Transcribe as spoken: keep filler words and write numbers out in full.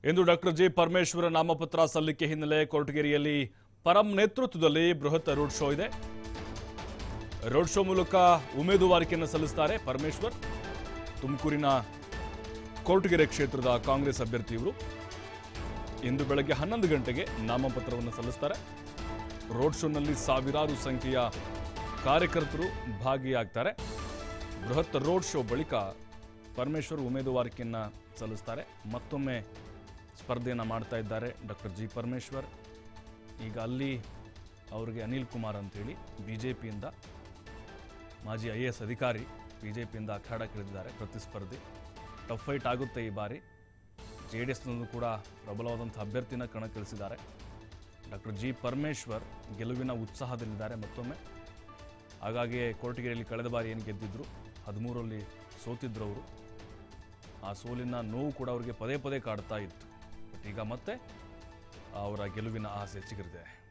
ಇಂದು doctor G Parameshwara ನಾಮಪತ್ರ ಸಲ್ಲಿಕೆ ಹಿನ್ನೆಲೆ ಕೊರಟಗೆರೆಯಲ್ಲಿ ಪರಂ ನೇತೃತ್ವದಲ್ಲಿ ಬೃಹತ್ ರೋಡ್ ಶೋ ಇದೆ. ರೋಡ್ ಶೋ ಮೂಲಕ ಉಮೇದುವಾರಿಕೆಯನ್ನು ಸಲ್ಲಿಸುತ್ತಾರೆ ಪರಮೇಶ್ವರ್. ತುಮಕೂರಿನ ಕೊರಟಗೆರೆ ಕ್ಷೇತ್ರದ ಕಾಂಗ್ರೆಸ್ ಅಭ್ಯರ್ಥಿ ಇವರು. ಇಂದು ಬೆಳಗ್ಗೆ ಹನ್ನೊಂದು ಗಂಟೆಗೆ ನಾಮಪತ್ರವನ್ನು ಸಲ್ಲಿಸುತ್ತಾರೆ. ರೋಡ್ ಶೋನಲ್ಲಿ ಸಾವಿರಾರು ಸಂಖ್ಯೆಯ ಕಾರ್ಯಕರ್ತರು ಭಾಗಿಯಾಗ್ತಾರೆ. ಬೃಹತ್ ರೋಡ್ ಶೋ ಬಳಿಕ ಪರಮೇಶ್ವರ್ ಉಮೇದುವಾರಿಕೆಯನ್ನು ಸಲ್ಲಿಸುತ್ತಾರೆ. ಮತ್ತೊಮ್ಮೆ ಸ್ಪರ್ಧೆಯನ್ನು ಮಾಡ್ತಾ ಇದ್ದಾರೆ ಡಾಕ್ಟರ್ ಜಿ ಪರಮೇಶ್ವರ್. ಈಗ ಅಲ್ಲಿ ಅವರಿಗೆ ಅನಿಲ್ ಕುಮಾರ್ ಅಂತೇಳಿ ಬಿ ಜೆ ಪಿಯಿಂದ ಮಾಜಿ ಐ ಎ ಎಸ್ ಅಧಿಕಾರಿ ಬಿ ಜೆ ಪಿಯಿಂದ ಅಖಾಡಕ್ಕಿಳಿದಿದ್ದಾರೆ ಪ್ರತಿಸ್ಪರ್ಧಿ. ಟಫ್ ಫೈಟ್ ಆಗುತ್ತೆ ಈ ಬಾರಿ. ಜೆ ಡಿ ಎಸ್ನಲ್ಲೂ ಕೂಡ ಪ್ರಬಲವಾದಂಥ ಅಭ್ಯರ್ಥಿನ ಕಣಕ್ಕಿಳಿಸಿದ್ದಾರೆ. ಡಾಕ್ಟರ್ ಜಿ ಪರಮೇಶ್ವರ್ ಗೆಲುವಿನ ಉತ್ಸಾಹದಲ್ಲಿದ್ದಾರೆ ಮತ್ತೊಮ್ಮೆ. ಹಾಗಾಗಿ ಕೊರಟಗೆರೆಯಲ್ಲಿ ಕಳೆದ ಬಾರಿ ಏನು ಗೆದ್ದಿದ್ರು ಹದಿಮೂರರಲ್ಲಿ ಸೋತಿದ್ರು ಅವರು. ಆ ಸೋಲಿನ ನೋವು ಕೂಡ ಅವರಿಗೆ ಪದೇ ಪದೇ ಕಾಡ್ತಾ ಇತ್ತು. ಬಟ್ ಈಗ ಮತ್ತೆ ಅವರ ಗೆಲುವಿನ ಆಸೆ ಚಿಗುರಿದೆ.